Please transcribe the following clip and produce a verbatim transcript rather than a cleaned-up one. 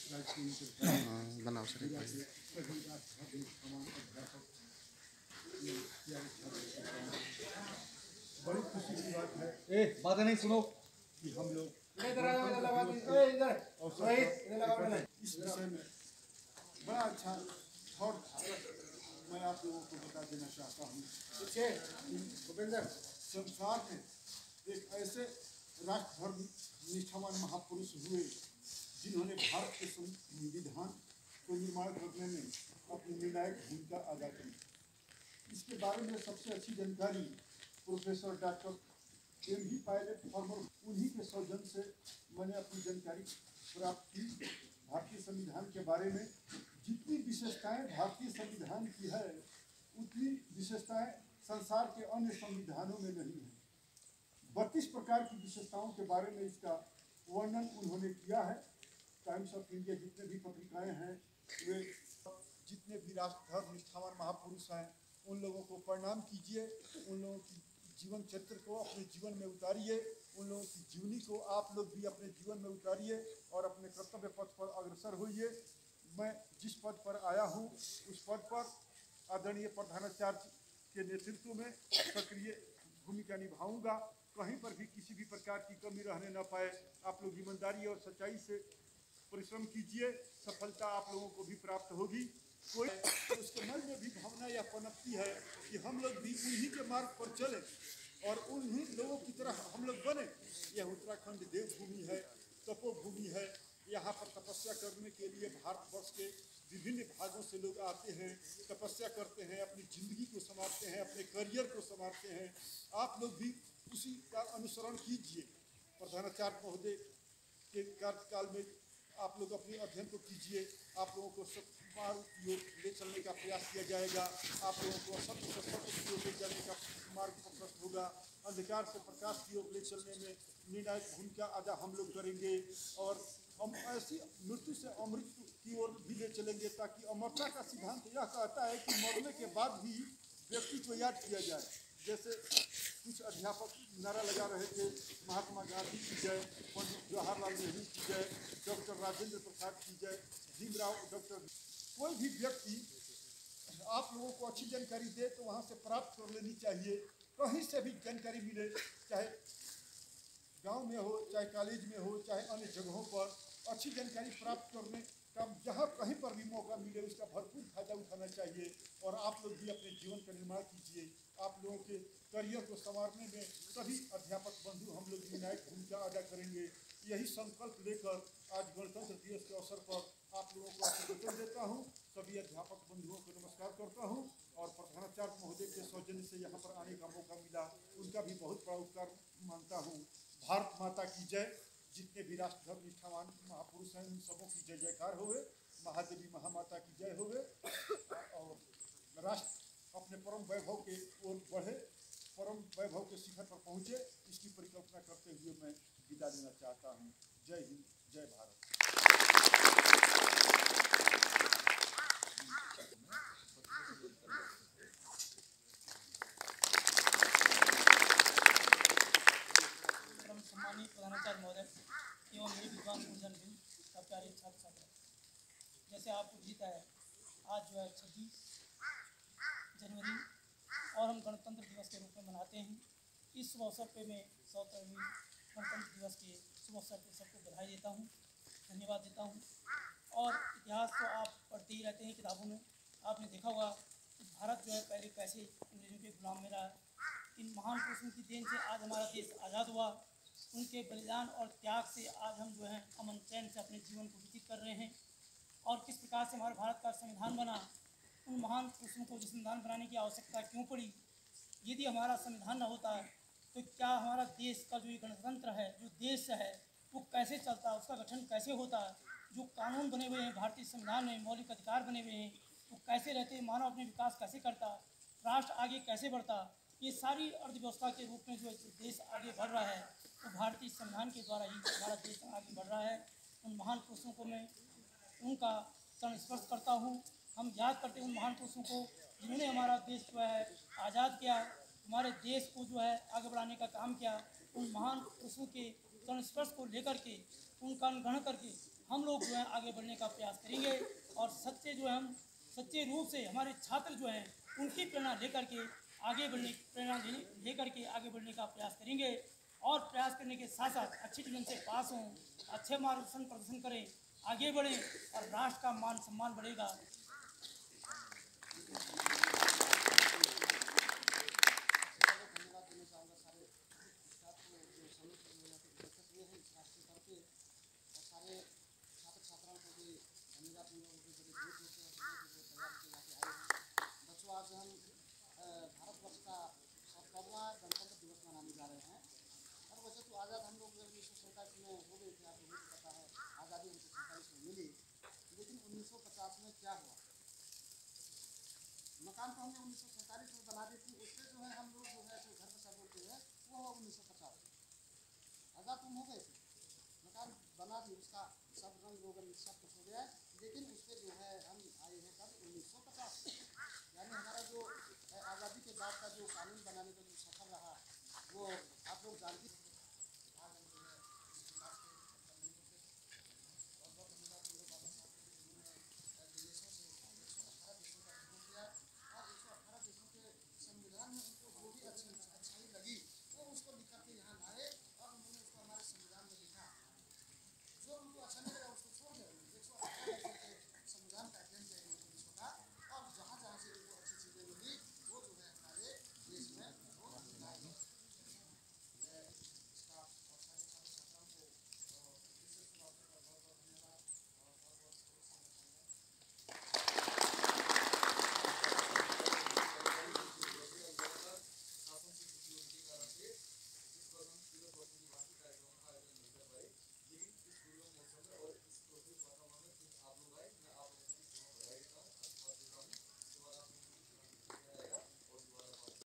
बनाओ सर एक भाई। बड़ी खुशी की बात है, ए बातें नहीं सुनो कि हम लोग इस विषय में बड़ा अच्छा थॉट मैं आप लोगों को बता देना चाहता हूँ। भूपेंद्र, संसार में एक ऐसे राष्ट्रधर्म निष्ठावान महापुरुष हुए जिन्होंने भारत के संविधान को निर्माण करने में अपनी निर्णायक भूमिका अदा की। इसके बारे में सबसे अच्छी जानकारी professor doctor M B Pilot former उन्हीं के सौजन्य से मैंने अपनी जानकारी प्राप्त की। भारतीय संविधान के बारे में जितनी विशेषताएं भारतीय संविधान की है उतनी विशेषताएं संसार के अन्य संविधानों में नहीं है। बत्तीस प्रकार की विशेषताओं के बारे में इसका वर्णन उन्होंने किया है। टाइम्स ऑफ इंडिया जितने भी पत्रिकाएं हैं वे जितने भी राष्ट्रधर्म निष्ठावान महापुरुष हैं उन लोगों को प्रणाम कीजिए, उन लोगों की जीवन चरित्र को अपने जीवन में उतारिए, उन लोगों की जीवनी को आप लोग भी अपने जीवन में उतारिए और अपने कर्तव्य पथ पर अग्रसर होइए। मैं जिस पद पर आया हूँ उस पद पर आदरणीय प्रधानाचार्य के नेतृत्व में सक्रिय भूमिका निभाऊंगा। कहीं पर भी किसी भी प्रकार की कमी रहने न पाए। आप लोग ईमानदारी और सच्चाई से परिश्रम कीजिए, सफलता आप लोगों को भी प्राप्त होगी। कोई तो उसके मन में भी भावना या पनपती है कि हम लोग भी उन्हीं के मार्ग पर चलें और उन्हीं लोगों की तरह हम लोग बने। यह उत्तराखंड देवभूमि है, तपोभूमि है। यहाँ पर तपस्या करने के लिए भारतवर्ष के विभिन्न भागों से लोग आते हैं, तपस्या करते हैं, अपनी जिंदगी को संवारते हैं, अपने करियर को संवारते हैं। आप लोग भी उसी का अनुसरण कीजिए। प्रधानाचार्य महोदय के कार्यकाल में आप लोग अपने अध्ययन को कीजिए। आप लोगों को सत्मार्ग की ओर ले चलने का प्रयास किया जाएगा। आप लोगों को असत्य से सत्य की ओर ले जाने का मार्ग प्रशस्त होगा। अंधकार से प्रकाश की ओर ले चलने में निर्णायक भूमिका अदा हम लोग करेंगे और हम ऐसी मृत्यु से अमृत की ओर भी ले चलेंगे ताकि अमरता का सिद्धांत यह कहता है कि मरने के बाद भी व्यक्ति को याद किया जाए। जैसे कुछ अध्यापक नारा लगा रहे थे, महात्मा गांधी की जय, पंडित जवाहरलाल नेहरू की जय, डॉक्टर राजेंद्र प्रसाद की जय, भीमराव डॉक्टर। कोई भी व्यक्ति आप लोगों को अच्छी जानकारी दे तो वहाँ से प्राप्त कर लेनी चाहिए। कहीं से भी जानकारी मिले, चाहे गांव में हो, चाहे कॉलेज में हो, चाहे अन्य जगहों पर अच्छी जानकारी प्राप्त करने का जहाँ कहीं पर भी मौका मिले उसका भरपूर फायदा उठाना चाहिए। और आप लोग भी अपने जीवन का निर्माण कीजिए। आप लोगों के करियर को संवारने में सभी अध्यापक बंधु हम लोग निर्णायक भूमिका अदा करेंगे। यही संकल्प लेकर आज गणतंत्र दिवस के अवसर पर आप लोगों को आशीर्वाद देता हूँ। सभी अध्यापक बंधुओं को नमस्कार करता हूँ और प्रधानाचार्य महोदय के सौजन्य से यहाँ पर आने का मौका मिला, उनका भी बहुत बड़ा उपकार मानता हूँ। भारत माता की जय। जितने भी राष्ट्रधर्म निष्ठावान महापुरुष हैं उन सबों की जय जयकार होवे। महादेवी महामाता की जय होवे और राष्ट्र अपने परम वैभव के ओर बढ़े, परम वैभव के शिखर पर पहुँचे, इसकी परिकल्पना करते हुए मैं विदा लेना चाहता हूँ। जय हिंद, जय भारत। सम्मानित प्रधानाचार्य महोदय एवं मेरे विद्वान गुरुजन भी सब प्यारे छात्र छात्रा, जैसे आपको जीता है आज जो है छब्बीस जनवरी और हम गणतंत्र दिवस के रूप में मनाते हैं। इस शुभ अवसर पर मैं सौतरहवीं गणतंत्र दिवस के शुभ अवसर पर सबको बधाई देता हूँ, धन्यवाद देता हूँ। और इतिहास तो आप पढ़ते ही रहते हैं किताबों में। आपने देखा होगा कि भारत जो है पहले कैसे अंग्रेजों के गुलाम में रहा। इन महान पुरुषों की देन से आज हमारा देश आज़ाद हुआ। उनके बलिदान और त्याग से आज हम जो है अमन चैन से अपने जीवन को व्यतीत कर रहे हैं। और किस प्रकार से हमारे भारत का संविधान बना, उन महान पुरुषों को संविधान बनाने की आवश्यकता क्यों पड़ी। यदि हमारा संविधान न होता तो क्या हमारा देश का जो गणतंत्र है, जो देश है, वो कैसे चलता, उसका गठन कैसे होता, जो कानून बने हुए हैं भारतीय संविधान में, मौलिक अधिकार बने हुए हैं, वो कैसे रहते, मानव अपने विकास कैसे करता, राष्ट्र आगे कैसे बढ़ता। ये सारी अर्थव्यवस्था के रूप में जो देश आगे बढ़ रहा है तो भारतीय संविधान के द्वारा ही हमारा देश आगे बढ़ रहा है। उन महान पुरुषों को मैं उनका चरण स्पर्श करता हूँ। हम याद करते हैं उन महान पुरुषों को जिन्होंने हमारा देश जो है आज़ाद किया, हमारे देश को जो है आगे बढ़ाने का काम किया। उन महान पुरुषों के संस्पर्श को लेकर के उनका अनुग्रहण करके हम लोग जो है आगे बढ़ने का प्रयास करेंगे और सच्चे जो है हम सच्चे रूप से हमारे छात्र जो हैं उनकी प्रेरणा लेकर के आगे बढ़ने प्रेरणा लेकर के आगे बढ़ने का प्रयास करेंगे और प्रयास करने के साथ साथ अच्छी डिवीजन से पास हों, अच्छे मार्गदर्शन प्रदर्शन करें, आगे बढ़ें और राष्ट्र का मान सम्मान बढ़ेगा। आज हम भारतवर्ष का सत्तरवां गणतंत्र दिवस मनाने जा रहे हैं। और वैसे तो आज़ाद हम लोग उन्नीस सौ सैंतालीस में हो गए थे, आप लोगों को पता है आज़ादी उन्नीस सौ सैंतालीस में मिली, लेकिन उन्नीस सौ पचास में क्या हुआ? मकान तो हमने उन्नीस सौ सैंतालीस में बना दी थी, उससे जो है हम लोग जो है जो घर पर बोलते हैं वो हुआ उन्नीस सौ पचास। आज़ाद तुम हो गए थे, मकान बना दी, उसका सब रंग रोगन सब कुछ हो गया, लेकिन उस पर जो है हम आए हैं कब उन्नीस सौ पचास। यानी हमारा जो आज़ादी के बाद का जो कानून बनाने का जो सफर रहा वो आप लोग जानते